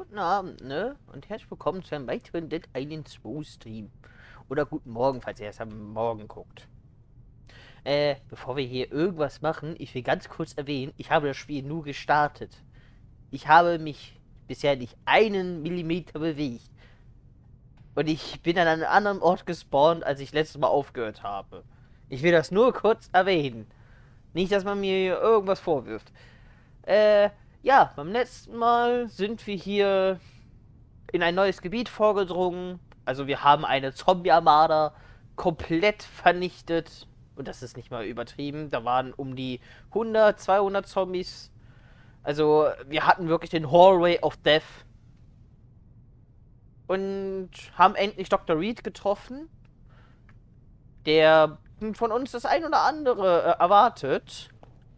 guten Abend, ne? Und herzlich willkommen zu einem weiteren Dead Island 2 Stream. Oder guten Morgen, falls ihr erst am Morgen guckt. Bevor wir hier irgendwas machen, ich will ganz kurz erwähnen, ich habe das Spiel nur gestartet. Ich habe mich bisher nicht einen Millimeter bewegt. Und ich bin an einem anderen Ort gespawnt, als ich letztes Mal aufgehört habe. Ich will das nur kurz erwähnen. Nicht, dass man mir irgendwas vorwirft. Ja, beim letzten Mal sind wir hier in ein neues Gebiet vorgedrungen. Also wir haben eine Zombie-Armada komplett vernichtet. Und das ist nicht mal übertrieben. Da waren um die 100, 200 Zombies. Also wir hatten wirklich den Hallway of Death. Und haben endlich Dr. Reed getroffen, der von uns das ein oder andere erwartet.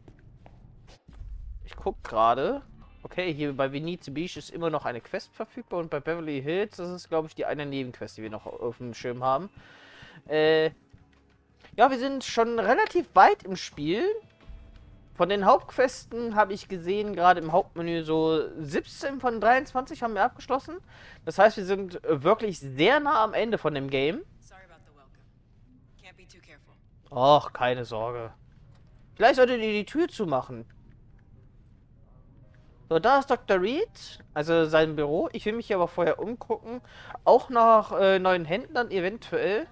Ich guck gerade. Okay, hier bei Venice Beach ist immer noch eine Quest verfügbar und bei Beverly Hills, das ist, glaube ich, die eine Nebenquest, die wir noch auf dem Schirm haben. Ja, wir sind schon relativ weit im Spiel. Von den Hauptquesten habe ich gesehen, gerade im Hauptmenü so 17 von 23 haben wir abgeschlossen. Das heißt, wir sind wirklich sehr nah am Ende von dem Game. Och, keine Sorge. Vielleicht solltet ihr die Tür zumachen. So, da ist Dr. Reed, also sein Büro. Ich will mich hier aber vorher umgucken. Auch nach neuen Händlern eventuell.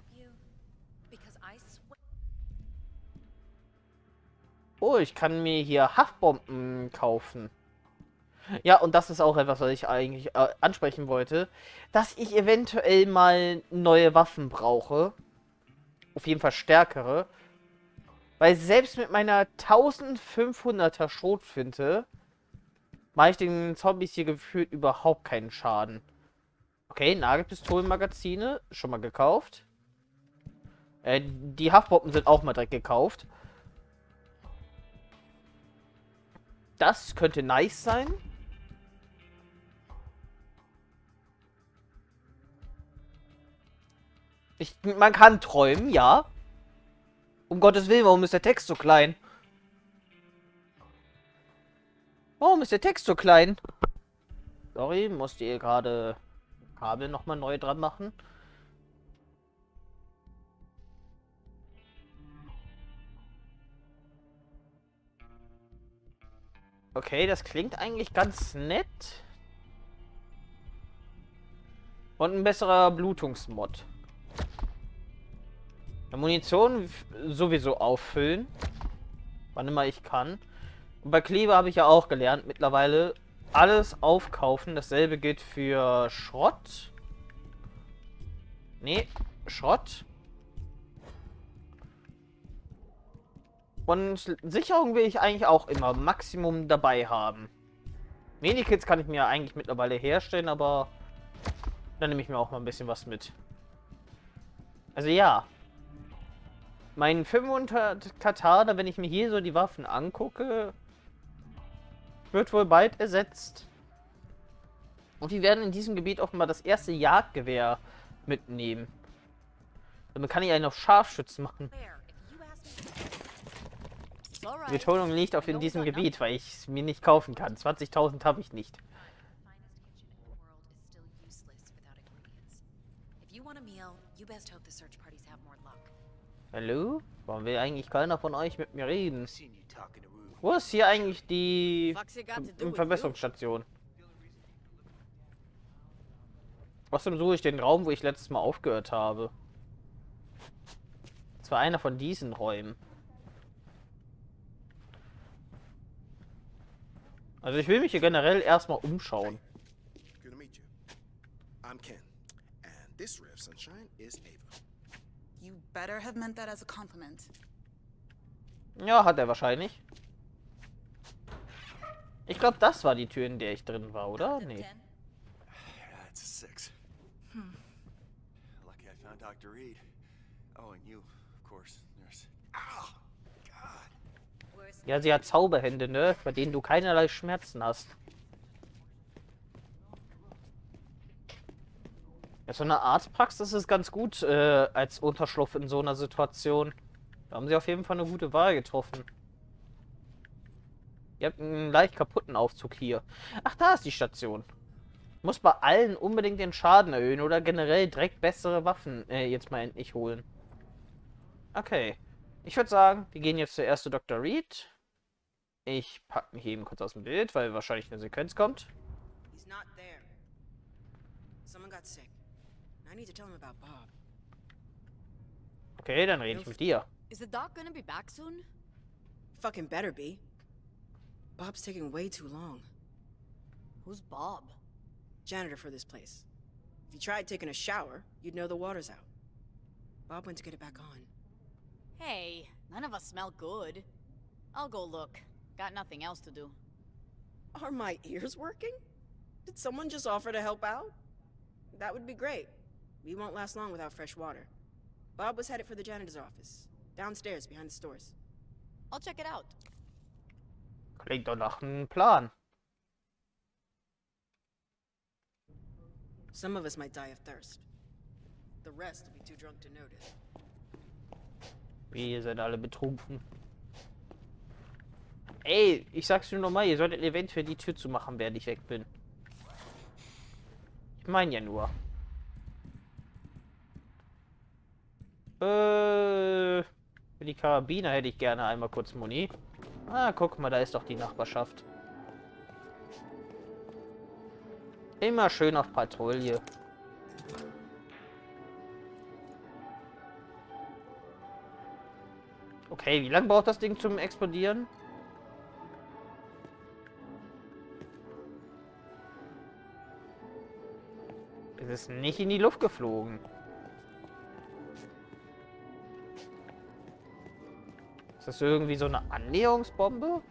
Oh, ich kann mir hier Haftbomben kaufen. Ja, und das ist auch etwas, was ich eigentlich ansprechen wollte. Dass ich eventuell mal neue Waffen brauche. Auf jeden Fall stärkere. Weil selbst mit meiner 1500er Schrotflinte mache ich den Zombies hier gefühlt überhaupt keinen Schaden. Okay, Nagelpistolenmagazine, schon mal gekauft. Die Haftbomben sind auch mal direkt gekauft. Das könnte nice sein. Man kann träumen, ja. Um Gottes Willen, warum ist der Text so klein? Warum ist der Text so klein? Sorry, musste ihr gerade Kabel nochmal neu dran machen. Okay, das klingt eigentlich ganz nett. Und ein besserer Blutungsmod. Munition sowieso auffüllen. Wann immer ich kann. Und bei Kleber habe ich ja auch gelernt, mittlerweile alles aufkaufen. Dasselbe gilt für Schrott. Nee, Schrott. Und Sicherung will ich eigentlich auch immer Maximum dabei haben. Medikits kann ich mir eigentlich mittlerweile herstellen, aber dann nehme ich mir auch mal ein bisschen was mit. Also ja. Mein 500 Katana, wenn ich mir hier so die Waffen angucke, wird wohl bald ersetzt. Und wir werden in diesem Gebiet auch mal das erste Jagdgewehr mitnehmen. Damit kann ich einen auf Scharfschützen machen. Die Betonung liegt auf in diesem Gebiet, weil ich es mir nicht kaufen kann. 20.000 habe ich nicht. Hallo? Warum will eigentlich keiner von euch mit mir reden? Wo ist hier eigentlich die Verbesserungsstation? Außerdem suche ich den Raum, wo ich letztes Mal aufgehört habe. Das war einer von diesen Räumen. Also ich will mich hier generell erstmal umschauen. Good to meet you. I'm Ken, and this ray of sunshine is Ava. You better have meant that as a compliment. Ja, hat er wahrscheinlich. Ich glaube, das war die Tür, in der ich drin war, oder? Nee. Yeah, it's a 6. Lucky I found Dr. Reed. Oh, and you, of course, nurse. Ow! God. Ja, sie hat Zauberhände, ne? Bei denen du keinerlei Schmerzen hast. Ja, so eine Arztpraxis ist ganz gut als Unterschlupf in so einer Situation. Da haben sie auf jeden Fall eine gute Wahl getroffen. Ihr habt einen leicht kaputten Aufzug hier. Ach, da ist die Station. Muss bei allen unbedingt den Schaden erhöhen oder generell direkt bessere Waffen jetzt mal endlich holen. Okay. Ich würde sagen, wir gehen jetzt zuerst zu Dr. Reed. Ich packe mich eben kurz aus dem Bild, weil wahrscheinlich eine Sequenz kommt. He's not there. Someone got sick. I need to tell him about Bob. Okay, dann rede ich mit dir. Is the doc gonna be back soon? Fucking better be. Bob's taking way too long. Who's Bob? Janitor for this place. If you tried taking a shower, you'd know the water's out. Bob went to get it back on. Hey, none of us smell good. I'll go look. Got nothing else to do. Are my ears working? Did someone just offer to help out? That would be great. We won't last long without fresh water. Bob was headed for the janitor's office. Downstairs, behind the stores. I'll check it out. Klingt doch nach einem Plan. Some of us might die of thirst. The rest will be too drunk to notice. Wie, ihr seid alle betrunken. Ey, ich sag's nur nochmal, ihr solltet eventuell die Tür zumachen, während ich weg bin. Ich meine ja nur. Für die Karabiner hätte ich gerne einmal kurz Muni. Ah, guck mal, da ist doch die Nachbarschaft. Immer schön auf Patrouille. Okay, wie lange braucht das Ding zum Explodieren? Es ist nicht in die Luft geflogen. Ist das irgendwie so eine Annäherungsbombe?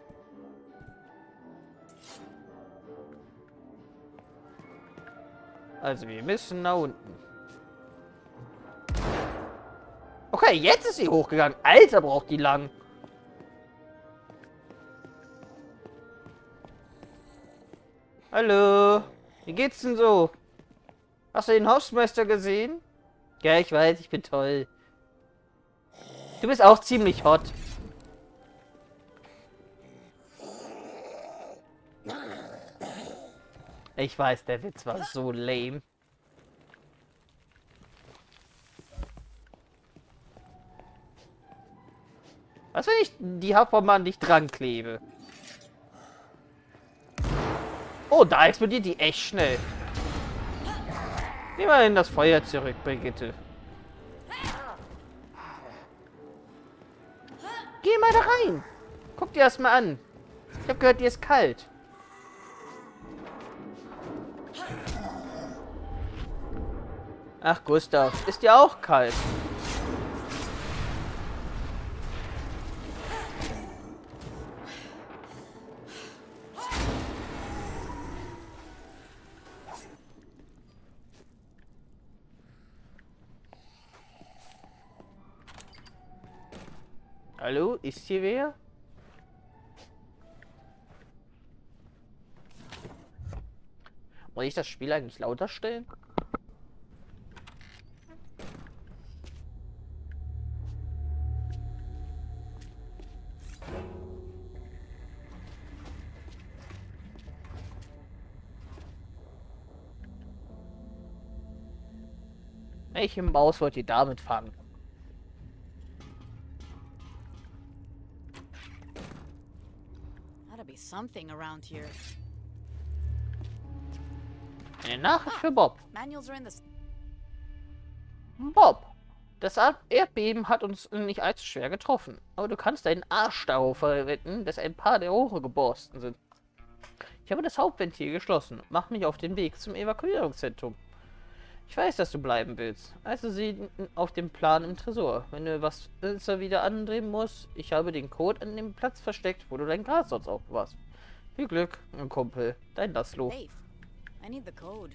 Also wir müssen nach unten. Okay, jetzt ist sie hochgegangen. Alter, braucht die lang. Hallo. Wie geht's denn so? Hast du den Hausmeister gesehen? Ja, ich weiß, ich bin toll. Du bist auch ziemlich hot. Ich weiß, der Witz war so lame. Was, wenn ich die Hafermann nicht dran klebe? Oh, da explodiert die echt schnell. Nimm mal in das Feuer zurück, Brigitte. Geh mal da rein. Guck dir das mal an. Ich habe gehört, dir ist kalt. Ach, Gustav, ist dir auch kalt? Hallo, ist hier wer? Muss ich das Spiel eigentlich lauter stellen? Welche Maus wollt ihr damit fangen? Gotta be something around here. Eine Nachricht für Bob. Manuals are in the... Bob, das Erdbeben hat uns nicht allzu schwer getroffen. Aber du kannst deinen Arsch darauf verwenden, dass ein paar der Rohre geborsten sind. Ich habe das Hauptventil geschlossen und mache mich auf den Weg zum Evakuierungszentrum. Ich weiß, dass du bleiben willst. Also sieh auf dem Plan im Tresor. Wenn du was wieder andrehen musst, ich habe den Code an dem Platz versteckt, wo du dein Gras sonst aufbewahrst. Viel Glück, mein Kumpel. Dein Laszlo. Dave, I need the code.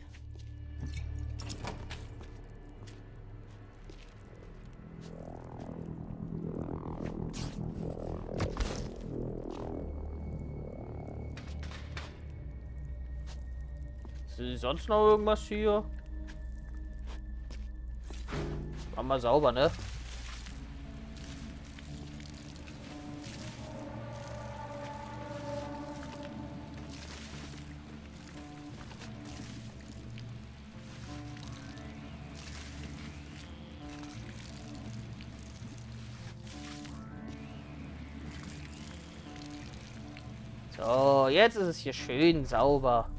Ist sonst noch irgendwas hier? War mal sauber, ne? So, jetzt ist es hier schön sauber.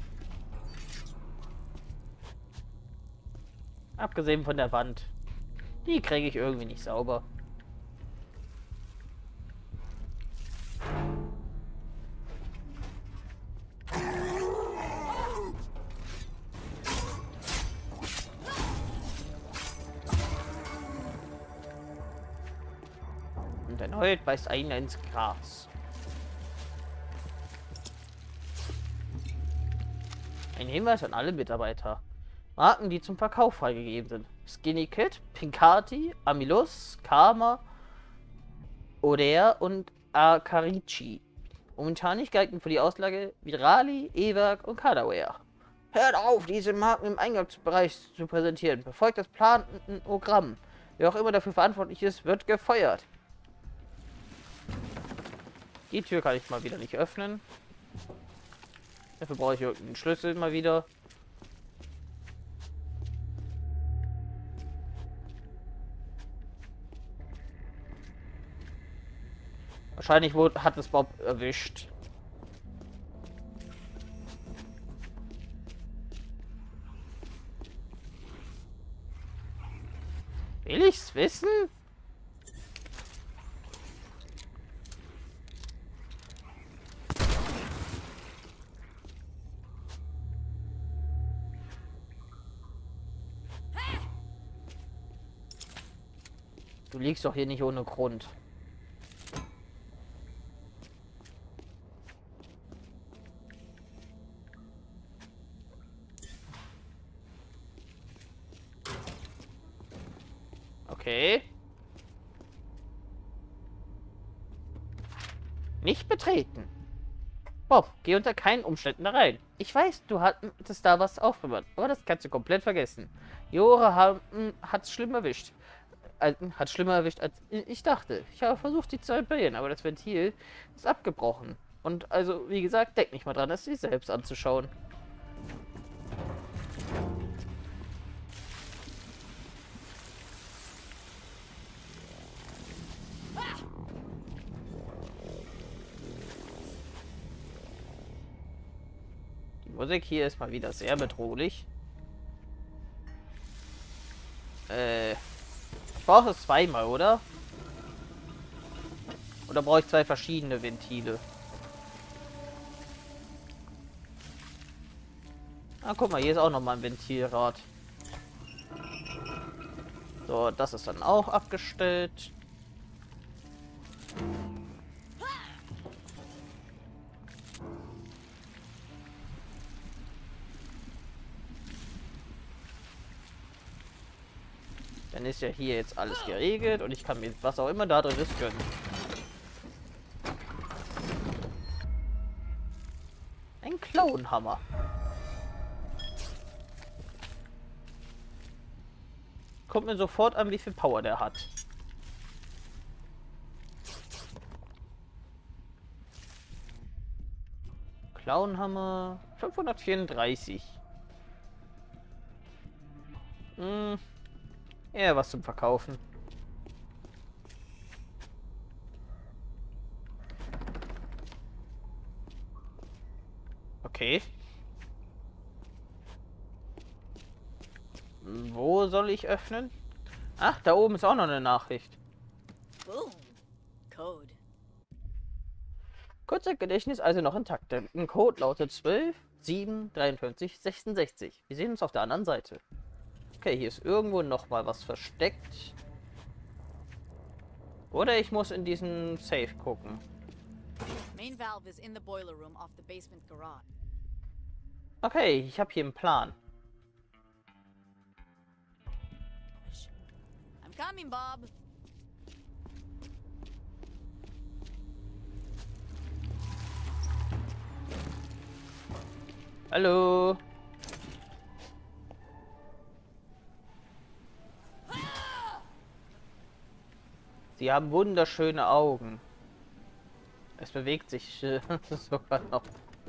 Abgesehen von der Wand. Die kriege ich irgendwie nicht sauber. Und erneut beißt einer ins Gras. Ein Hinweis an alle Mitarbeiter. Marken, die zum Verkauf freigegeben sind. Skinny Kid, Pinkati, Amilus, Karma, Oder und Akarichi. Momentan nicht geeignet für die Auslage Virali, Ewerk und Cadaware. Hört auf, diese Marken im Eingangsbereich zu präsentieren. Befolgt das Planprogramm. Wer auch immer dafür verantwortlich ist, wird gefeuert. Die Tür kann ich mal wieder nicht öffnen. Dafür brauche ich irgendeinen Schlüssel mal wieder. Wahrscheinlich hat es Bob erwischt. Will ich's wissen? Du liegst doch hier nicht ohne Grund. Okay. Nicht betreten. Bob, geh unter keinen Umständen da rein. Ich weiß, du hattest da was aufbewahrt, aber das kannst du komplett vergessen. Jora hat's schlimm erwischt. Hat schlimmer erwischt, als ich dachte. Ich habe versucht, sie zu reparieren, aber das Ventil ist abgebrochen. Und also, wie gesagt, denk nicht mal dran, es sich selbst anzuschauen. Die Musik hier ist mal wieder sehr bedrohlich. Ich brauche es zweimal, oder? Oder brauche ich zwei verschiedene Ventile? Ah, guck mal, hier ist auch noch mal ein Ventilrad. So, das ist dann auch abgestellt. Dann ist ja hier jetzt alles geregelt und ich kann mir was auch immer da drin ist gönnen. Ein Clownhammer. Kommt mir sofort an, wie viel Power der hat. Clownhammer 534. Ja, was zum Verkaufen. Okay. Wo soll ich öffnen? Ach, da oben ist auch noch eine Nachricht. Boom. Code. Kurzer Gedächtnis also noch intakt. Der Code lautet 12 7 53 66. Wir sehen uns auf der anderen Seite. Okay, hier ist irgendwo noch mal was versteckt. Oder ich muss in diesen Safe gucken. Main valve is in the boiler room off the basement garage. Okay, ich habe hier einen Plan. I'm coming, Bob. Hallo. Sie haben wunderschöne Augen. Es bewegt sich sogar noch.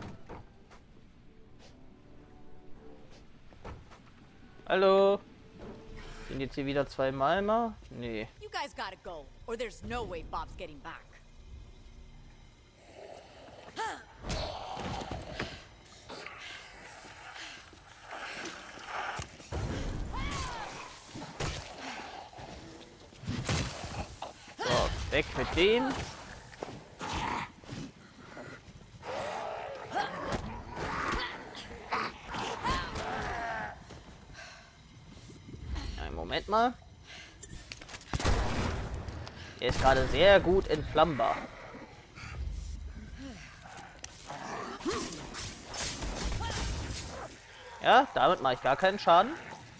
Hallo. Sind jetzt hier wieder zwei Malmer? Nee. You guys gotta go, or there's no way Bob's getting back. Weg mit dem. Einen Moment mal. Er ist gerade sehr gut entflammbar. Ja, damit mache ich gar keinen Schaden.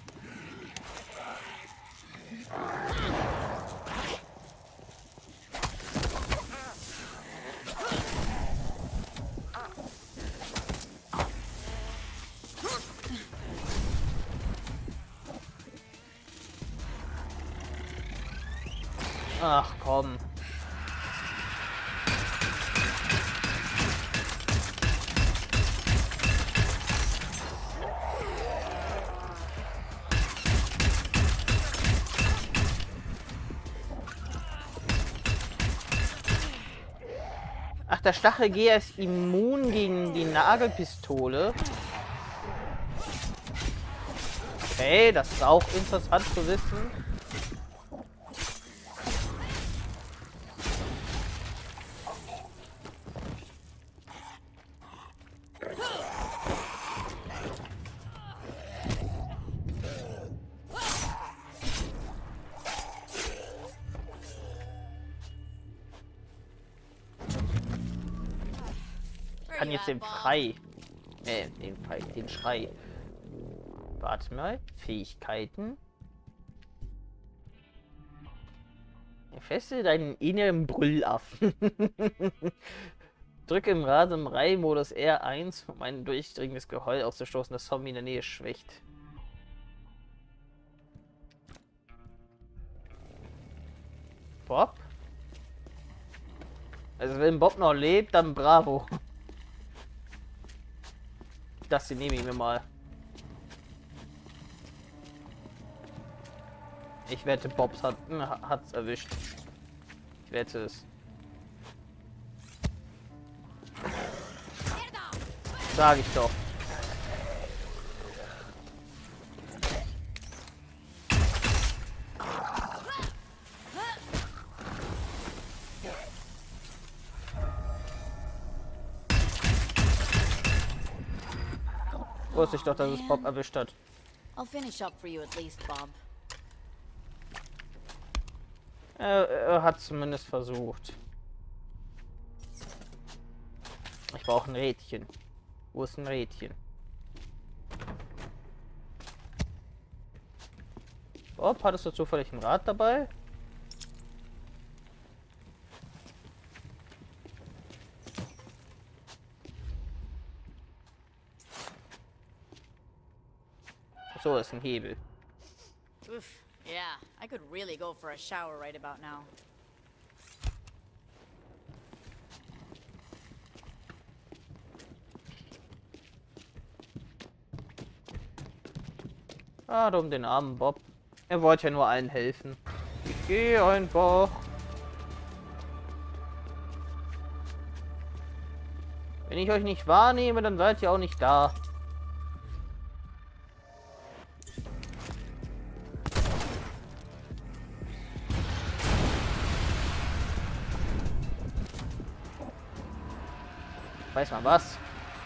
Ach komm. Ach, der Stachelgeher ist immun gegen die Nagelpistole. Okay, das ist auch interessant zu wissen. Ich kann jetzt den den Schrei. Warte mal. Fähigkeiten. Feste deinen inneren Brüllaffen. Drücke im Rasenmäher-Modus R1, um ein durchdringendes Geheul auszustoßen, das Zombie in der Nähe schwächt. Bob? Also wenn Bob noch lebt, dann bravo. Das hier nehme ich mir mal. Ich wette, Bobs hat's erwischt. Ich wette es. Sag ich doch. Wusste ich doch, dass es Bob erwischt hat. I'll finish up for you at least, Bob. Er hat zumindest versucht. Ich brauche ein Rädchen. Wo ist ein Rädchen? Bob, hattest du zufällig ein Rad dabei? So, ist ein Hebel. Oof. Yeah, I could really go for a shower right about now. Ah, um den armen Bob. Er wollte ja nur allen helfen. Ich gehe einfach. Wenn ich euch nicht wahrnehme, dann seid ihr auch nicht da. Weiß man was?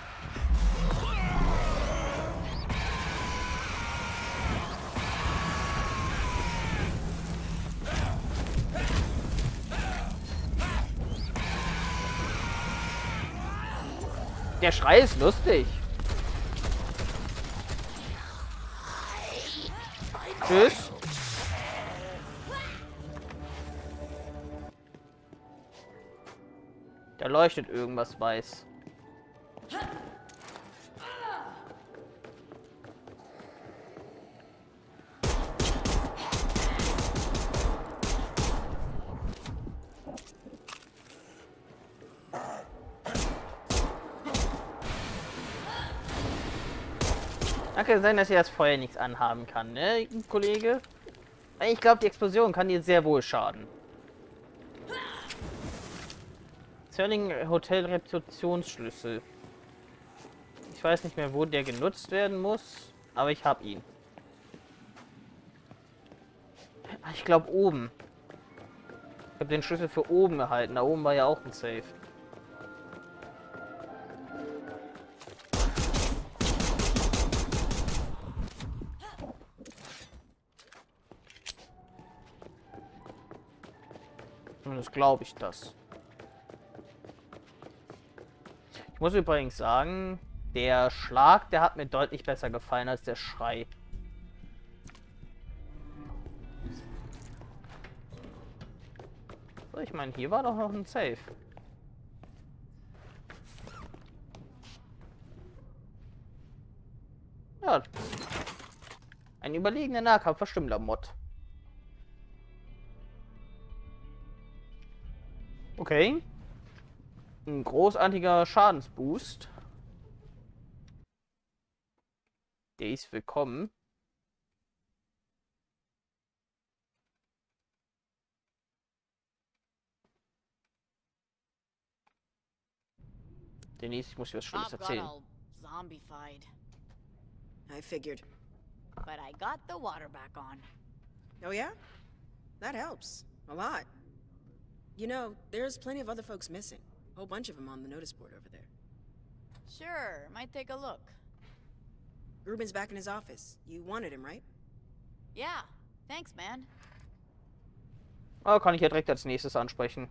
Der Schrei ist lustig. Tschüss. Da leuchtet irgendwas weiß. Da kann sein, dass ihr das Feuer nichts anhaben kann, ne, Kollege? Ich glaube, die Explosion kann dir sehr wohl schaden. Sterling Hotel Rezeptionsschlüssel. Ich weiß nicht mehr, wo der genutzt werden muss, aber ich habe ihn. Ich glaube oben. habe den Schlüssel für oben gehalten. Da oben war ja auch ein Safe. Und das glaube ich das. Ich muss übrigens sagen, der Schlag, der hat mir deutlich besser gefallen als der Schrei. So, ich meine, hier war doch noch ein Safe. Ja. Ein überlegener Nahkampf-Verstümmler-Mod. Okay. Ein großartiger Schadensboost. Der ist willkommen. Denise, ich muss dir was Schlimmes Bob got erzählen. all zombified, I figured. but I got the water back on. Oh yeah? That helps. A lot. You know, there's plenty of other folks missing. A whole bunch of them on the notice board over there. Sure, might take a look. Ruben's back in his office. You wanted him, right? Yeah, thanks, man. Oh, kann ich ja direkt als nächstes ansprechen.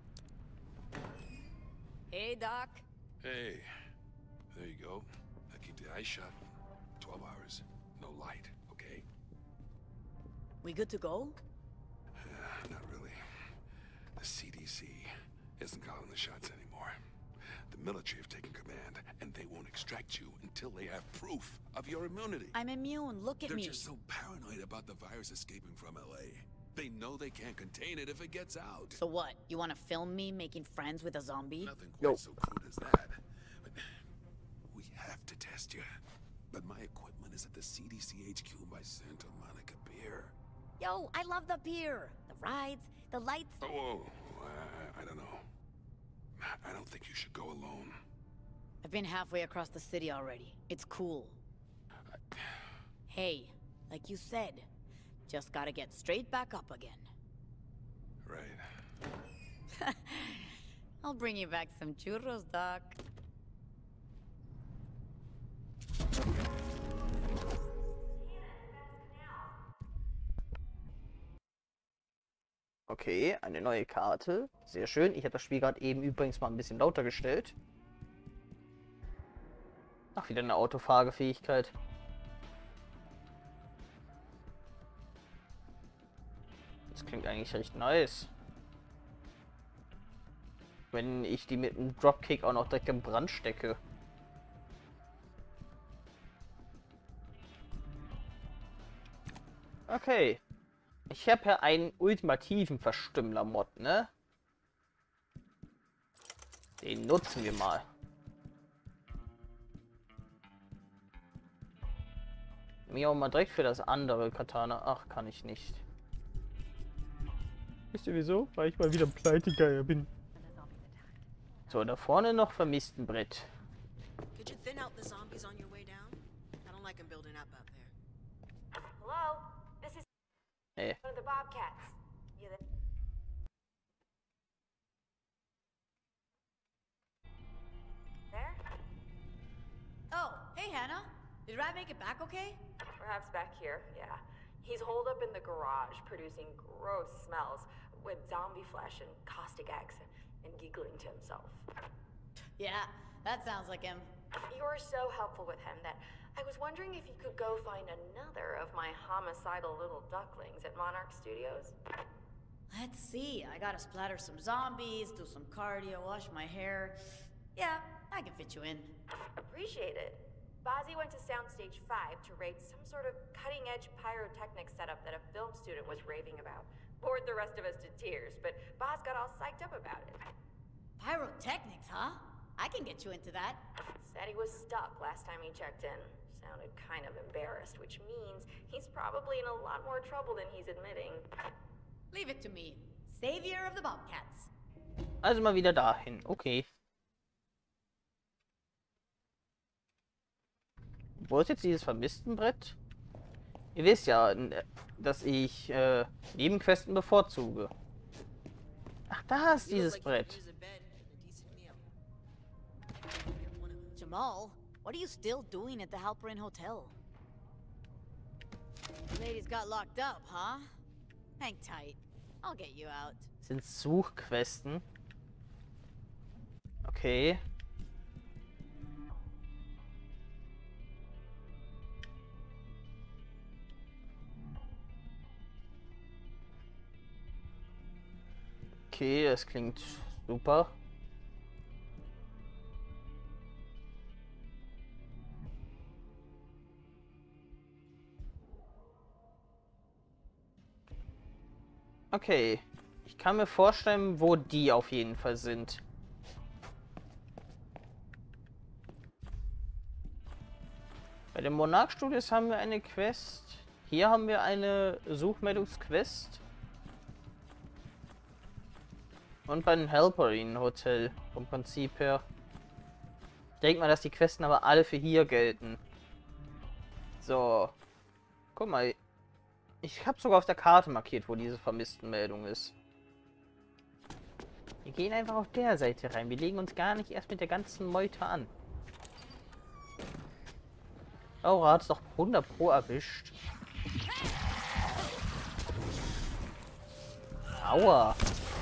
Hey, Doc. Hey, there you go. Now keep the eyes shut. 12 hours, no light, okay? We good to go? Not really. The CDC isn't calling the shots anymore. The military have taken command, and they won't extract you until they have proof of your immunity. I'm immune, look at They're me. just so paranoid about the virus escaping from LA. They know they can't contain it if it gets out. So what, you want to film me making friends with a zombie? Nothing Yo. quite so crude as that. But we have to test you. But my equipment is at the CDC HQ by Santa Monica Pier. Yo, I love the beer, the rides, the lights. Oh, I don't know. I don't think you should go alone. I've been halfway across the city already. It's cool. Hey, like you said, just gotta get straight back up again. Right. I'll bring you back some churros, Doc. Okay, eine neue Karte. Sehr schön. Ich habe das Spiel gerade eben übrigens mal ein bisschen lauter gestellt. Ach, wieder eine Autofahrgefähigkeit. Das klingt eigentlich recht nice. Wenn ich die mit einem Dropkick auch noch direkt im Brand stecke. Okay. Ich habe ja einen ultimativen Verstümmler-Mod, ne? Den nutzen wir mal. Mir auch mal direkt für das andere Katana. Ach, kann ich nicht. Wisst ihr wieso? Weil ich mal wieder ein Pleitegeier bin. So, da vorne noch Vermisstenbrett. Could you thin out the zombies on your way down? I don't like them building up out there. Hello? This is Nee. one of the Bobcats. You the... There? Oh, hey, Hannah. Did Rat make it back okay? Perhaps back here, yeah. He's holed up in the garage, producing gross smells with zombie flesh and caustic accent and giggling to himself. Yeah, that sounds like him. You were so helpful with him that I was wondering if you could go find another of my homicidal little ducklings at Monarch Studios. Let's see. I gotta splatter some zombies, do some cardio, wash my hair. Yeah, I can fit you in. Appreciate it. Bozzy went to Soundstage 5 to raid some sort of cutting-edge pyrotechnics setup that a film student was raving about. Bored the rest of us to tears, but Boz got all psyched up about it. Pyrotechnics, huh? I can get you into that. Said he was stuck last time he checked in. Sounded kind of embarrassed, which means he's probably in a lot more trouble than he's admitting. Leave it to me. Savior of the Bobcats. Also mal wieder dahin. Okay. Wo ist jetzt dieses Vermisstenbrett? Ihr wisst ja, dass ich Nebenquesten bevorzuge. da ist dieses Brett. Jamal, what are you still doing at the Halperin Hotel? The ladies got locked up, huh? Hang tight. I'll get you out. Sind Suchquesten. Okay. Okay, das klingt super. Okay. Ich kann mir vorstellen, wo die auf jeden Fall sind. Bei den Monarch Studios haben wir eine Quest. Hier haben wir eine Suchmeldungsquest. Und bei den Halperin Hotel, vom Prinzip her. Ich denke mal, dass die Questen aber alle für hier gelten. So. Guck mal. Ich habe sogar auf der Karte markiert, wo diese Vermisstenmeldung ist. Wir gehen einfach auf der Seite rein. Wir legen uns gar nicht erst mit der ganzen Meute an. Laura hat es doch 100 Pro erwischt. Aua.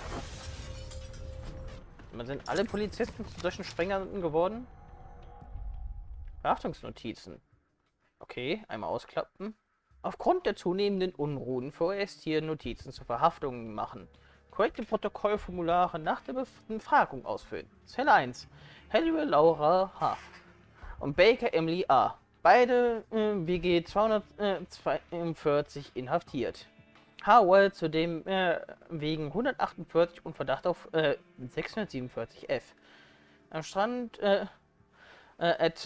Man sind alle Polizisten zu solchen Sprengern geworden? Verhaftungsnotizen. Okay, einmal ausklappen. Aufgrund der zunehmenden Unruhen vorerst hier Notizen zu Verhaftungen machen. Korrekte Protokollformulare nach der Befragung ausfüllen. Zelle 1. Halliwell Laura H. und Baker Emily A. Beide WG 242 inhaftiert. Howell zudem wegen 148 und Verdacht auf 647 F. Am Strand at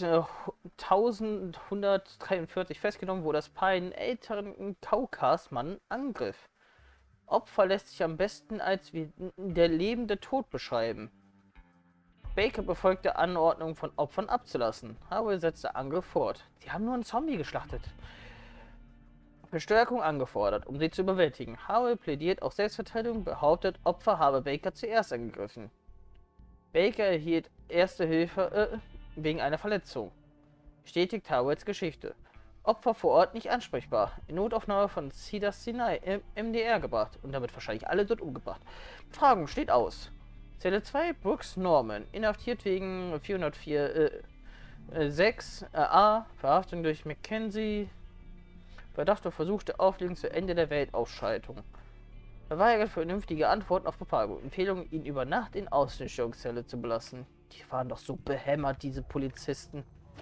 1143 festgenommen, wo das Paar einen älteren Kaukasmann angriff. Opfer lässt sich am besten als wie der lebende Tod beschreiben. Baker befolgte Anordnung von Opfern abzulassen. Howell setzte Angriff fort. Sie haben nur einen Zombie geschlachtet. Verstärkung angefordert, um sie zu überwältigen. Howell plädiert auf Selbstverteidigung, behauptet, Opfer habe Baker zuerst angegriffen. Baker erhielt erste Hilfe wegen einer Verletzung. Bestätigt Howells Geschichte. Opfer vor Ort nicht ansprechbar. In Notaufnahme von Cedar Sinai MDR gebracht und damit wahrscheinlich alle dort umgebracht. Befragung steht aus. Zelle 2, Brooks Norman, inhaftiert wegen 404 6 A, Verhaftung durch Mackenzie, Verdacht auf versuchte Auflegung zu Ende der Weltausschaltung. Verweigert vernünftige Antworten auf Befragung. Empfehlung, ihn über Nacht in Ausnüchterungszelle zu belassen. Die waren doch so behämmert, diese Polizisten.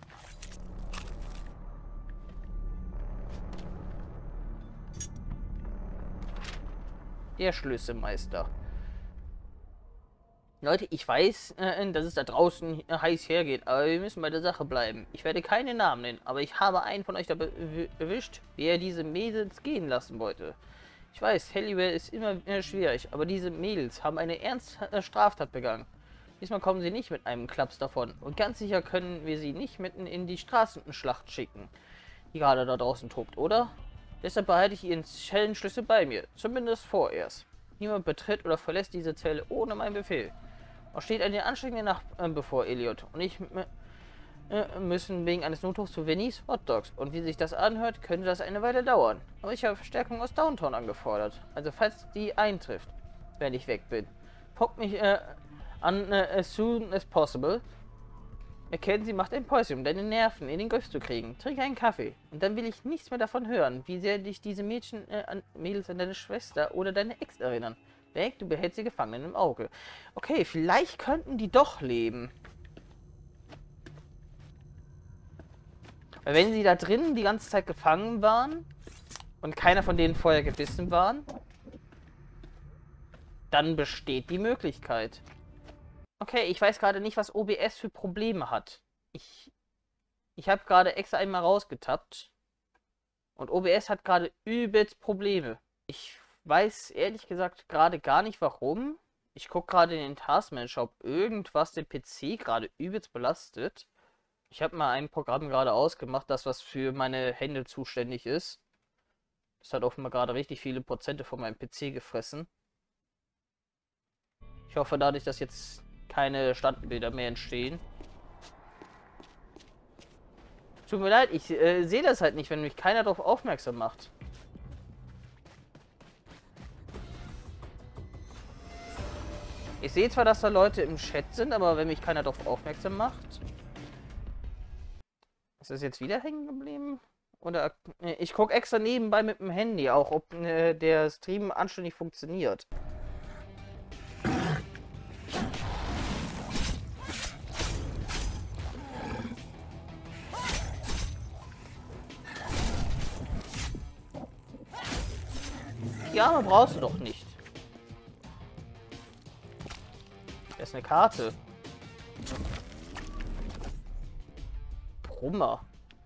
Der Schlüsselmeister. Leute, ich weiß, dass es da draußen heiß hergeht, aber wir müssen bei der Sache bleiben. Ich werde keine Namen nennen, aber ich habe einen von euch da erwischt, wer diese Mädels gehen lassen wollte. Ich weiß, Halliwell ist immer schwierig, aber diese Mädels haben eine ernste Straftat begangen. Diesmal kommen sie nicht mit einem Klaps davon und ganz sicher können wir sie nicht mitten in die Straßenschlacht schicken, die gerade da draußen tobt, oder? Deshalb behalte ich ihren Zellenschlüssel bei mir, zumindest vorerst. Niemand betritt oder verlässt diese Zelle ohne meinen Befehl. Auch steht eine anstrengende Nacht bevor. Elliot und ich müssen wegen eines Notrufs zu Venice Hot Dogs. Und wie sich das anhört, könnte das eine Weile dauern. Aber ich habe Verstärkung aus Downtown angefordert. Also falls die eintrifft, wenn ich weg bin. Pockt mich an as soon as possible. Mackenzie macht ein Päuschen, um deine Nerven in den Griff zu kriegen. Trink einen Kaffee. Und dann will ich nichts mehr davon hören, wie sehr dich diese Mädels an deine Schwester oder deine Ex erinnern. Weg, du behältst sie gefangen im Auge. Okay, vielleicht könnten die doch leben. Weil wenn sie da drin die ganze Zeit gefangen waren und keiner von denen vorher gebissen waren, dann besteht die Möglichkeit. Okay, ich weiß gerade nicht, was OBS für Probleme hat. Ich habe gerade extra einmal rausgetappt. Und OBS hat gerade übelst Probleme. Ich weiß ehrlich gesagt gerade gar nicht warum. Ich gucke gerade in den Taskmanager, ob irgendwas den PC gerade übelst belastet. Ich habe mal ein Programm gerade ausgemacht, das was für meine Hände zuständig ist. Das hat offenbar gerade richtig viele Prozente von meinem PC gefressen. Ich hoffe dadurch, dass jetzt keine Standbilder mehr entstehen. Tut mir leid, ich sehe das halt nicht, wenn mich keiner darauf aufmerksam macht. Ich sehe zwar, dass da Leute im Chat sind, aber wenn mich keiner darauf aufmerksam macht... Ist das jetzt wieder hängen geblieben? Oder ich gucke extra nebenbei mit dem Handy auch, ob der Stream anständig funktioniert. Ja, aber brauchst du doch nicht. Das ist eine Karte. Brummer.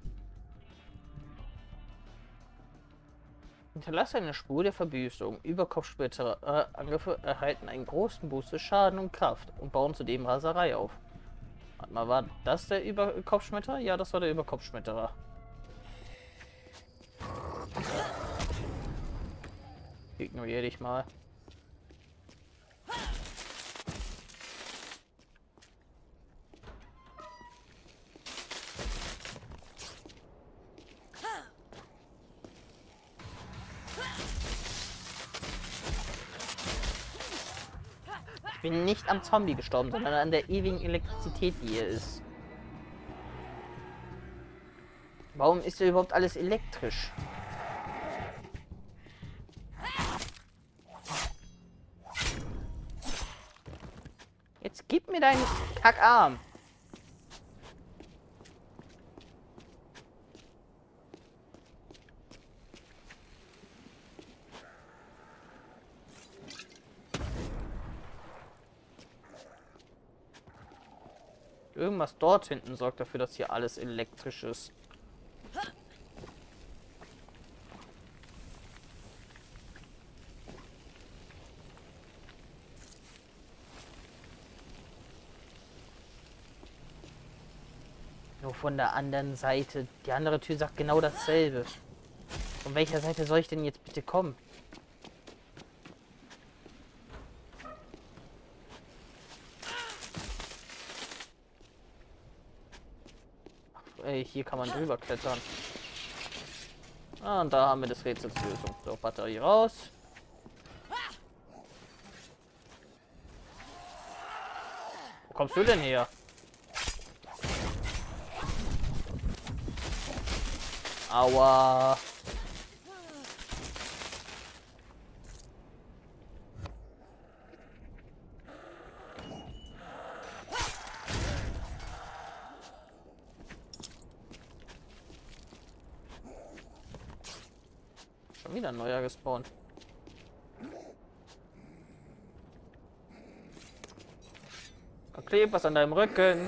Hinterlasse eine Spur der Verbüßung. Überkopfsplitter-Angriffe erhalten einen großen Boost des Schaden und Kraft und bauen zudem Raserei auf. Warte mal, war das der Überkopfschmetterer? Ja, das war der Überkopfschmetterer. Ignoriere dich mal. Ich bin nicht am Zombie gestorben, sondern an der ewigen Elektrizität, die hier ist. Warum ist hier überhaupt alles elektrisch? Jetzt gib mir deinen Kackarm. Irgendwas dort hinten sorgt dafür, dass hier alles elektrisch ist. Nur von der anderen Seite. Die andere Tür sagt genau dasselbe. Von welcher Seite soll ich denn jetzt bitte kommen? Ey, hier kann man drüber klettern. Ah, und da haben wir das Rätsels Lösung. So, Batterie raus. Wo kommst du denn her? Aua. Schon wieder ein neuer gespawnt. Klebt was an deinem Rücken.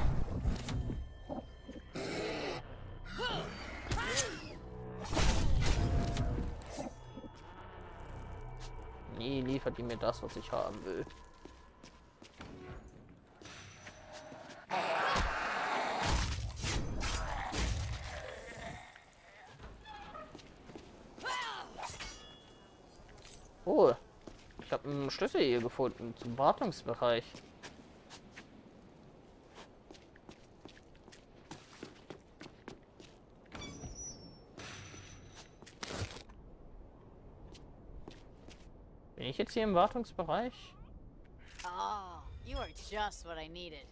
Nie liefert die mir das, was ich haben will. Oh, ich habe einen Schlüssel hier gefunden zum Wartungsbereich. Bin ich jetzt hier im Wartungsbereich? Oh, you are just what I needed.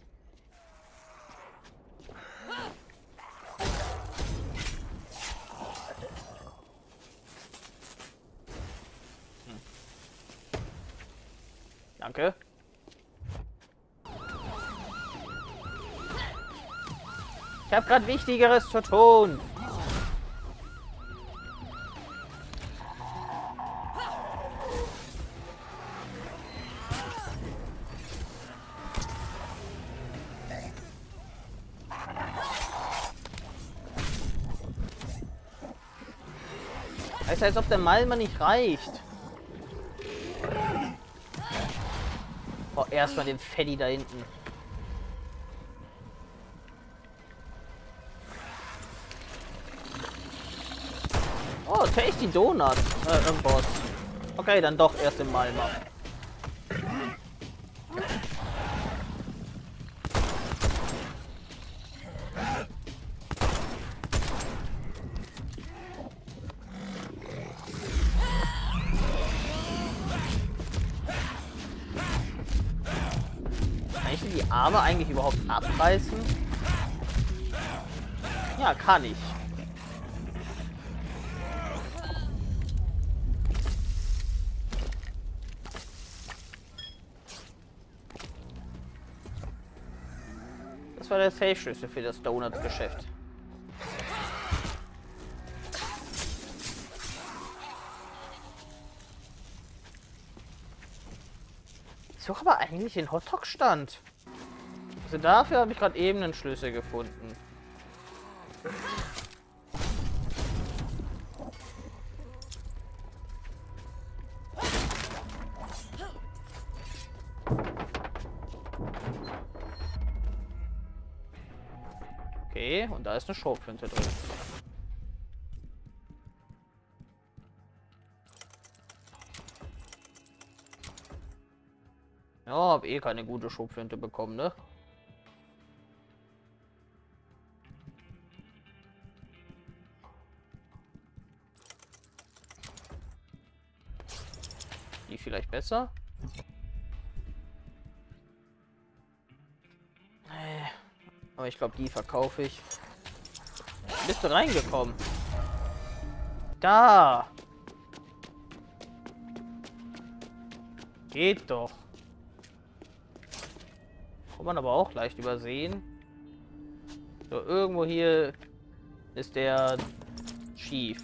Danke. Ich habe gerade Wichtigeres zu tun. Heißt, als ob der Malmer nicht reicht. Oh, erstmal den Feddy da hinten. Oh, Tasty Donut. Boss. Okay, dann doch erst im Malmer. Arme eigentlich überhaupt abreißen? Ja, kann ich. Das war der Safe-Schlüssel für das Donuts-Geschäft. Ich suche aber eigentlich den Hotdog-Stand. Also dafür habe ich gerade eben einen Schlüssel gefunden. Okay, und da ist eine Schrotflinte drin. Ja, hab eh keine gute Schrotflinte bekommen, ne? Die vielleicht besser? Aber ich glaube, die verkaufe ich. Bist du reingekommen? Da! Geht doch. Kann man aber auch leicht übersehen. So, irgendwo hier ist der schief.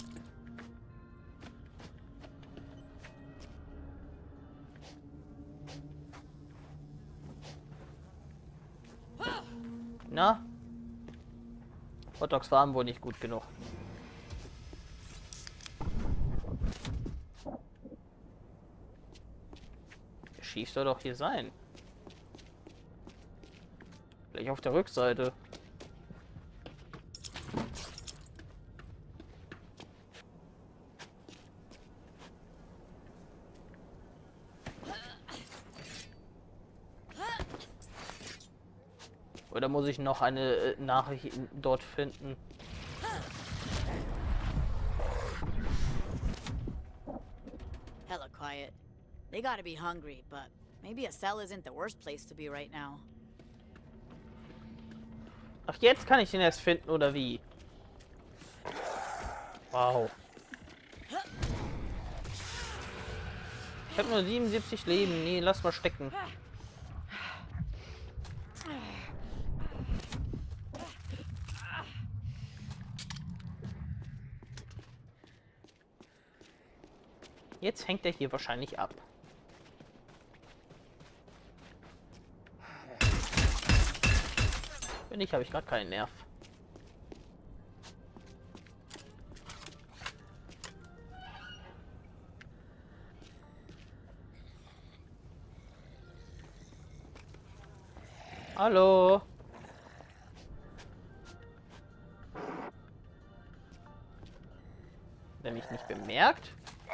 Na? Hotdogs waren wohl nicht gut genug. Der Schief soll doch hier sein. Vielleicht auf der Rückseite. Oder muss ich noch eine Nachricht dort finden? Hella quiet. They gotta be hungry, but maybe a cell isn't the worst place to be right now. Ach, jetzt kann ich den erst finden, oder wie? Wow. Ich habe nur 77 Leben. Nee, lass mal stecken. Jetzt hängt er hier wahrscheinlich ab. Wenn nicht, habe ich gerade keinen Nerv. Hallo. Der mich nicht bemerkt.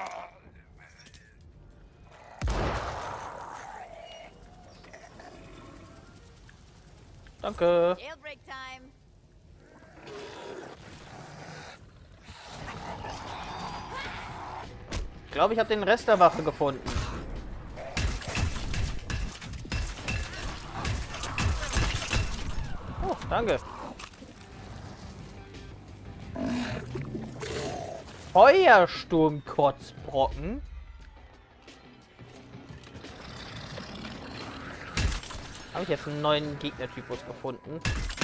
Danke. Jailbreak time. Ich glaube, ich habe den Rest der Waffe gefunden. Oh, danke. Feuersturmkotzbrocken. Habe ich jetzt einen neuen Gegnertypus gefunden.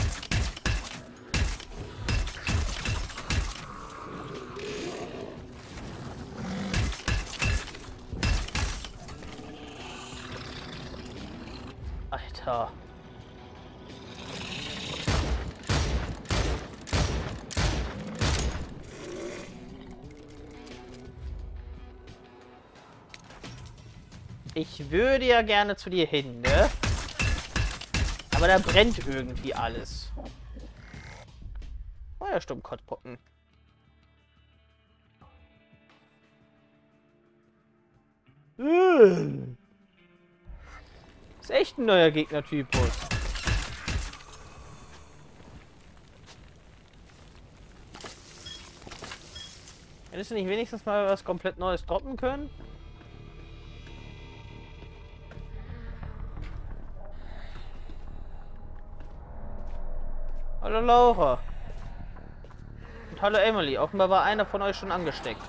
Alter. Ich würde ja gerne zu dir hin, ne? Aber da brennt irgendwie alles. Feuersturmkotzbrocken. Ist echt ein neuer Gegnertypus. Hättest du nicht wenigstens mal was komplett Neues droppen können? Hallo Laura. Und hallo Emily. Offenbar war einer von euch schon angesteckt.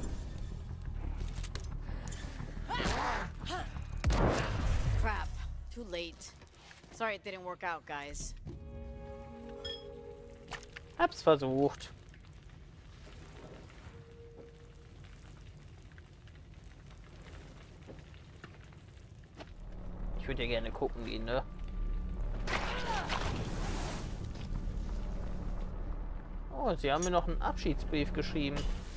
Crap. Too late. Sorry it didn't work out, guys. Hab's versucht. Ich würde ja gerne gucken gehen, ne? Oh, sie haben mir noch einen Abschiedsbrief geschrieben.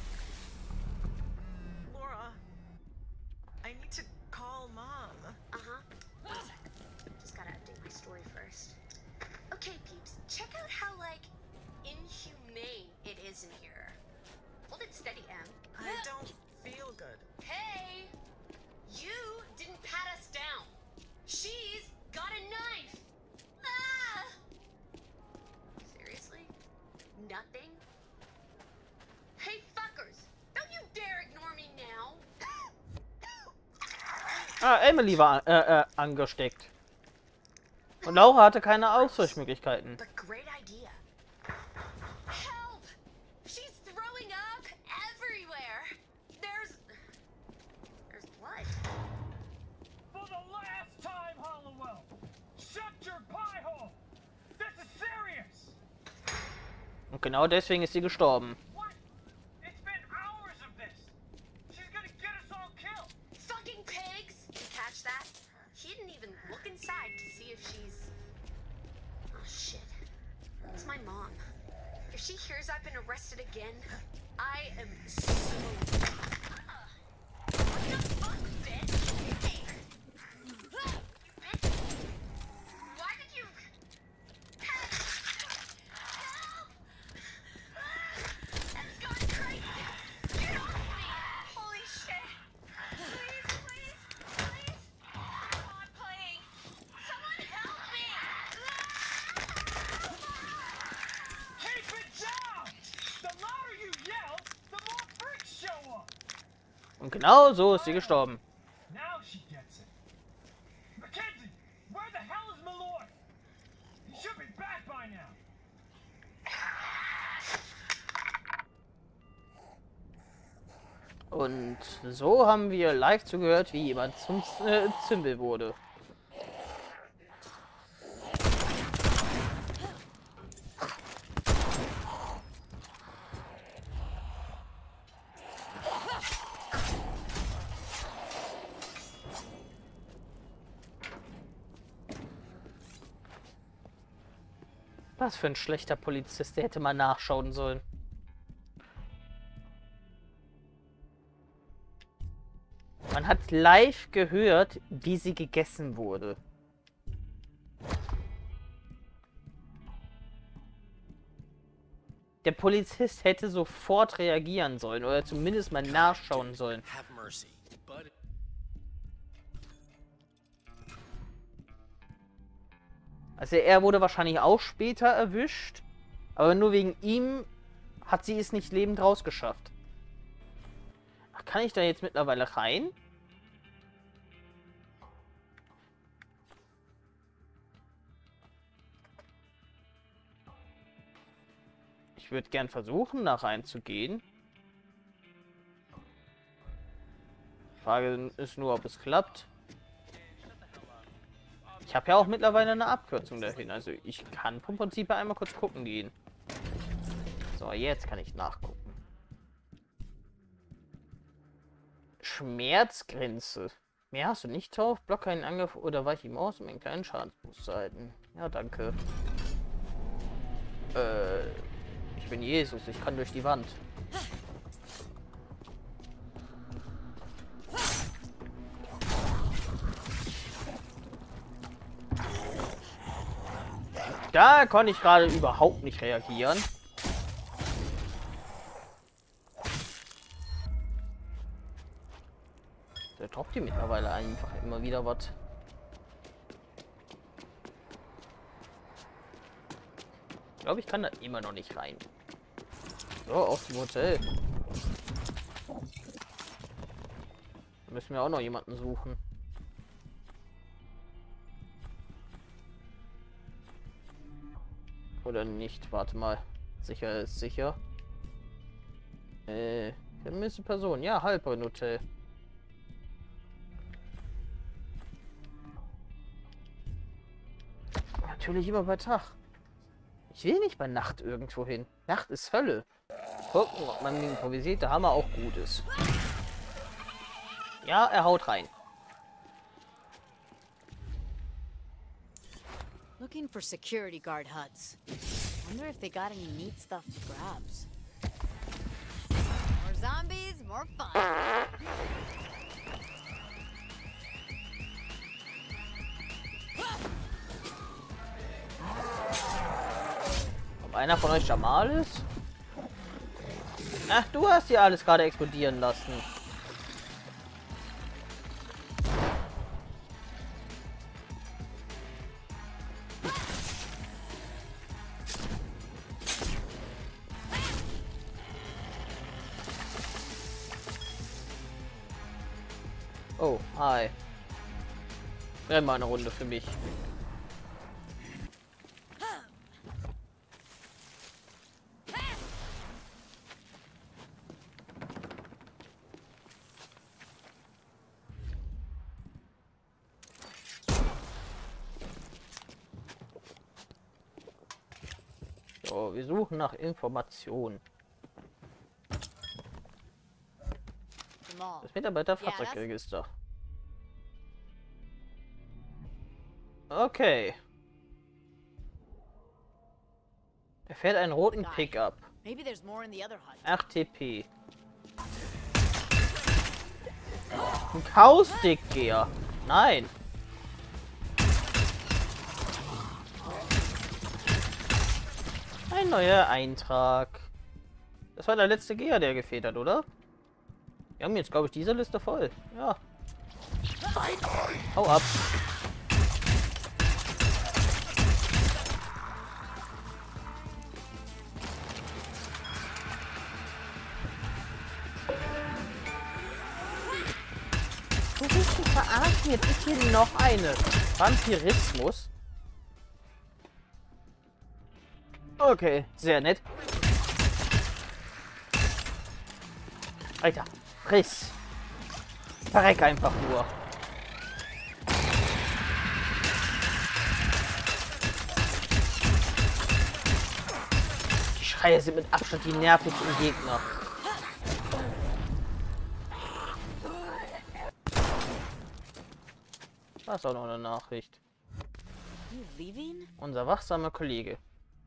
Laura, I need to call Mom. One sec. Just gotta update my story first. Okay, peeps, check out how, like, inhumane it is in here. Hold it steady, Em. I don't feel good. Hey! You didn't pat us down. She's got a knife. Ah! Seriously? Nothing? Hey, fuckers! Don't you dare ignore me now! Ah, Emily war angesteckt. Und Laura hatte keine Ausweichmöglichkeiten. But great idea. Help! She's throwing up everywhere. There's blood. For the last time, Hollowell! Shut your pie hole! This is serious! Und genau deswegen ist sie gestorben. What? It's been hours of this! She's gonna get us all killed! Fucking pigs! Catch that? He didn't even look inside to see if she's... Oh shit. It's my mom. If she hears I've been arrested again, I am so... What the fuck, bitch? Hey! You bitch! Why did you... Help! It's going crazy! Get off me! Holy shit! Please, please, please! I'm not playing! Someone help me! Keep it down! The louder you yell, the more freaks show up! Und genau so ist sie gestorben. Now she gets it. Mackenzie, where the hell is Malloy? He should be back by now. Und so haben wir live zugehört, wie jemand zum Symbol wurde. Was für ein schlechter Polizist, der hätte mal nachschauen sollen. Man hat live gehört, wie sie gegessen wurde. Der Polizist hätte sofort reagieren sollen oder zumindest mal nachschauen sollen. Have mercy. But Also er wurde wahrscheinlich auch später erwischt, aber nur wegen ihm hat sie es nicht lebend rausgeschafft. Ach, kann ich da jetzt mittlerweile rein? Ich würde gern versuchen, da reinzugehen. Die Frage ist nur, ob es klappt. Ich habe ja auch mittlerweile eine Abkürzung dahin. Also ich kann vom Prinzip her einmal kurz gucken gehen. So, jetzt kann ich nachgucken. Schmerzgrenze. Mehr hast du nicht drauf? Block keinen Angriff oder weiche ihm aus, um einen kleinen Schadensboost zu halten. Ja, danke. Ich bin Jesus, ich kann durch die Wand. Da konnte ich gerade überhaupt nicht reagieren. Der droppt hier mittlerweile einfach immer wieder was. Ich glaube, ich kann da immer noch nicht rein. So, auf dem Hotel. Da müssen wir auch noch jemanden suchen. Oder nicht? Warte mal. Sicher ist sicher. Vermisste Person. Ja, Halbrin Hotel. Natürlich immer bei Tag. Ich will nicht bei Nacht irgendwo hin. Nacht ist Hölle. Gucken, ob mein improvisierter Hammer auch gut ist. Ja, er haut rein. Looking for security guard huts. Wonder if they got any neat stuff for grabs. More zombies, more fun. Ob einer von euch Jamal ist? Ach, du hast hier alles gerade explodieren lassen. Oh, hi. Renn mal eine Runde für mich. So, wir suchen nach Informationen. Das Mitarbeiterfahrzeugregister. Okay. Er fährt einen roten Pickup. 8 TP. Ein Kaustikgeher. Nein. Ein neuer Eintrag. Das war der letzte Geher, der gefehlt hat, oder? Wir haben jetzt, glaube ich, diese Liste voll. Ja. Hau ab. Du bist mich verarschen. Jetzt ist hier noch eine. Vampirismus. Okay, sehr nett. Alter, friss. Verreck einfach nur. Die Schreie sind mit Abstand die nervigsten Gegner. Das ist auch noch eine Nachricht. Unser wachsamer Kollege.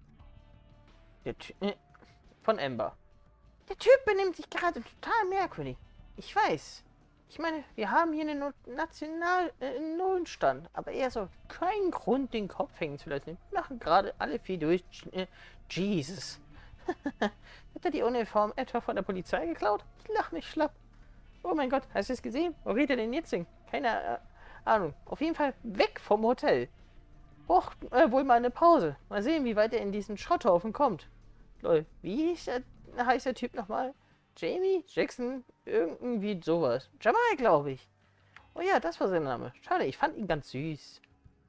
Von Ember. Der Typ benimmt sich gerade total merkwürdig. Ich weiß. Ich meine, wir haben hier einen Notstand. Aber er soll keinen Grund, den Kopf hängen zu lassen. Wir machen gerade alle viel durch. Jesus. Hat er die Uniform etwa von der Polizei geklaut? Ich lach mich schlapp. Oh mein Gott, hast du es gesehen? Wo geht er denn jetzt hin? Keine Ahnung. Auf jeden Fall weg vom Hotel. Braucht wohl mal eine Pause. Mal sehen, wie weit er in diesen Schrotthaufen kommt. Lol, wie heißt der Typ nochmal? Jamie? Jackson? Irgendwie sowas. Jamal, glaube ich. Oh ja, das war sein Name. Schade, ich fand ihn ganz süß.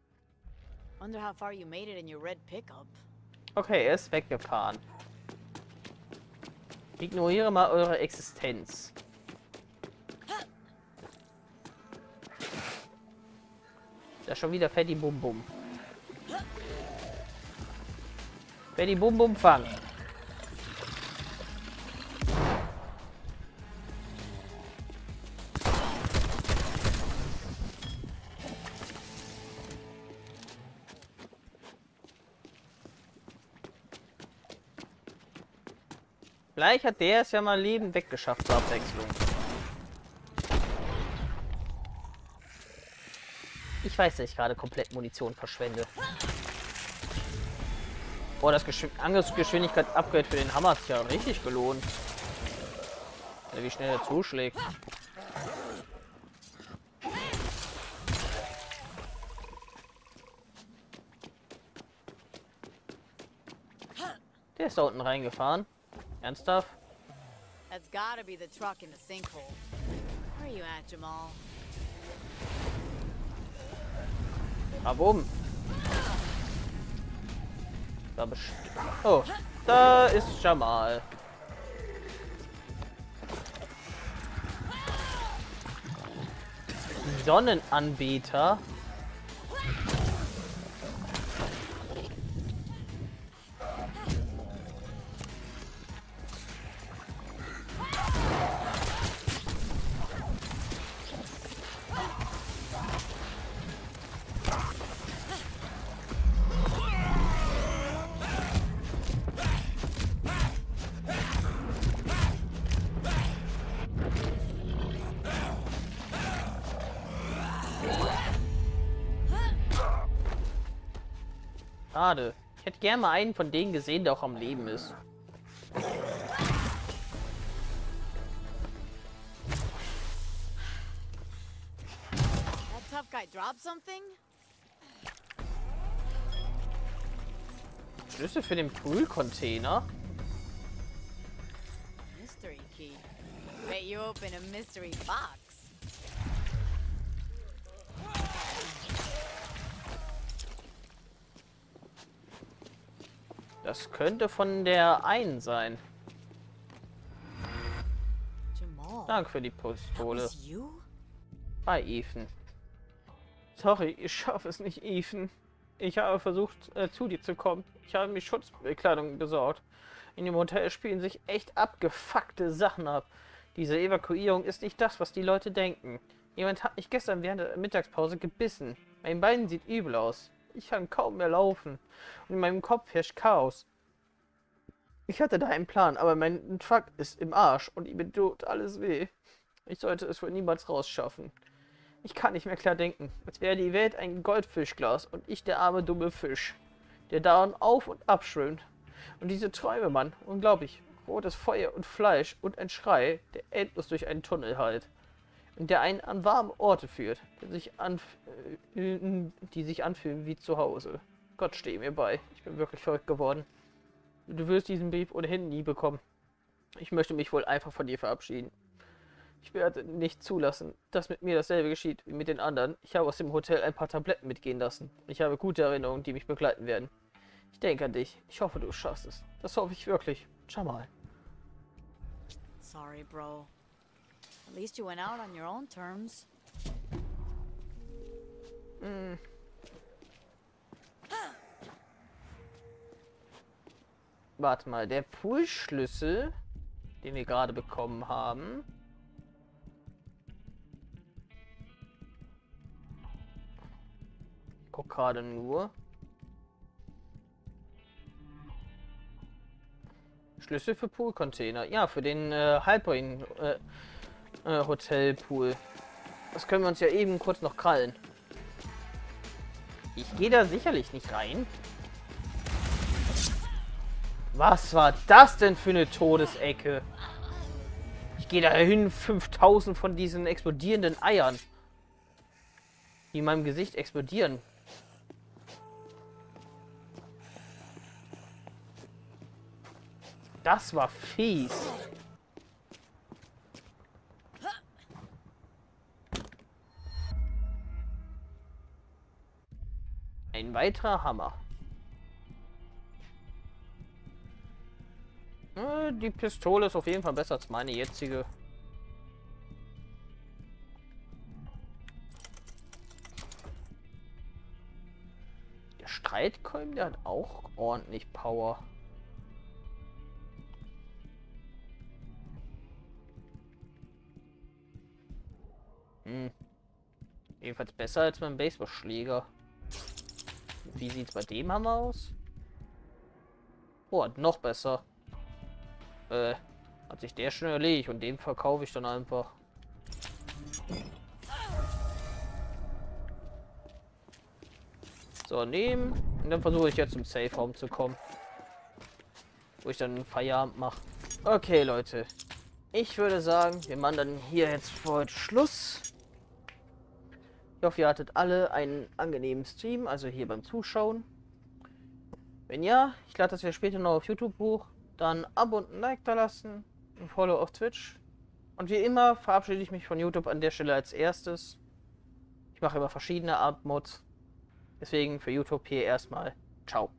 Okay, er ist weggefahren. Ignoriere mal eure Existenz. Da ist schon wieder Fatty Bum Bum. Fatty Bum Bum fangen. Vielleicht hat der es ja mal Leben weggeschafft zur Abwechslung. Ich weiß, dass ich gerade komplett Munition verschwende. Boah, das Angriffsgeschwindigkeit-Upgrade für den Hammer ist ja richtig gelohnt. Ja, wie schnell er zuschlägt. Der ist da unten reingefahren. Ernsthaft? That's gotta be the truck in the sinkhole. Where are you at, Jamal? Aber oben. Da oh, da ist Jamal. Sonnenanbeter. Schade. Ich hätte gerne mal einen von denen gesehen, der auch am Leben ist. That tough guy dropped something? Schlüssel für den Pool-Container. Mystery key. Bet you open a mystery box. Das könnte von der einen sein. Jamal. Danke für die Pistole. That was you? Bei Ethan. Sorry, ich schaffe es nicht, Ethan. Ich habe versucht, zu dir zu kommen. Ich habe mir Schutzbekleidung besorgt. In dem Hotel spielen sich echt abgefuckte Sachen ab. Diese Evakuierung ist nicht das, was die Leute denken. Jemand hat mich gestern während der Mittagspause gebissen. Mein Bein sieht übel aus. Ich kann kaum mehr laufen. Und in meinem Kopf herrscht Chaos. Ich hatte da einen Plan, aber mein Truck ist im Arsch und ihm tut alles weh. Ich sollte es wohl niemals rausschaffen. Ich kann nicht mehr klar denken. Als wäre die Welt ein Goldfischglas und ich der arme, dumme Fisch, der dauernd auf und ab schwimmt. Und diese Träume, Mann, unglaublich. Rotes Feuer und Fleisch und ein Schrei, der endlos durch einen Tunnel hallt. Und der einen an warme Orte führt, die sich anfühlen wie zu Hause. Gott stehe mir bei. Ich bin wirklich verrückt geworden. Du wirst diesen Brief ohnehin nie bekommen. Ich möchte mich wohl einfach von dir verabschieden. Ich werde nicht zulassen, dass mit mir dasselbe geschieht wie mit den anderen. Ich habe aus dem Hotel ein paar Tabletten mitgehen lassen. Ich habe gute Erinnerungen, die mich begleiten werden. Ich denke an dich. Ich hoffe, du schaffst es. Das hoffe ich wirklich. Jamal. Sorry, bro. At least you went out on your own terms. Warte mal, der Poolschlüssel, den wir gerade bekommen haben. Ich guck gerade nur. Schlüssel für Poolcontainer. Ja, für den Halbring Hotelpool. Das können wir uns ja eben kurz noch krallen. Ich gehe da sicherlich nicht rein. Was war das denn für eine Todesecke? Ich gehe da hin, 5000 von diesen explodierenden Eiern, die in meinem Gesicht explodieren. Das war fies. Ein weiterer Hammer. Die Pistole ist auf jeden Fall besser als meine jetzige. Der Streitkolben, der hat auch ordentlich Power. Jedenfalls besser als mein Baseballschläger. Wie sieht es bei dem Hammer aus? Oh, noch besser. Hat sich der schon erledigt und den verkaufe ich dann einfach. So, nehmen. Und dann versuche ich jetzt zum Safe Raum zu kommen. Wo ich dann Feierabend mache. Okay, Leute. Ich würde sagen, wir machen dann hier jetzt für heute Schluss. Ich hoffe, ihr hattet alle einen angenehmen Stream, also hier beim Zuschauen. Wenn ja, ich lade das ja später noch auf YouTube hoch. Dann Abo und ein Like da lassen, ein Follow auf Twitch. Und wie immer verabschiede ich mich von YouTube an der Stelle als erstes. Ich mache immer verschiedene Art Mods. Deswegen für YouTube hier erstmal ciao.